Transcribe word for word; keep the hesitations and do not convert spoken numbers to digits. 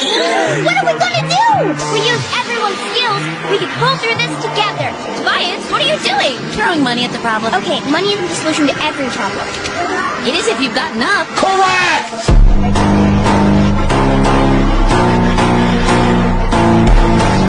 What are we gonna do? We use everyone's skills. We can pull through this together. Tobias, what are you doing? Throwing money at the problem. Okay, money isn't the solution to every problem. It is if you've got enough. Correct!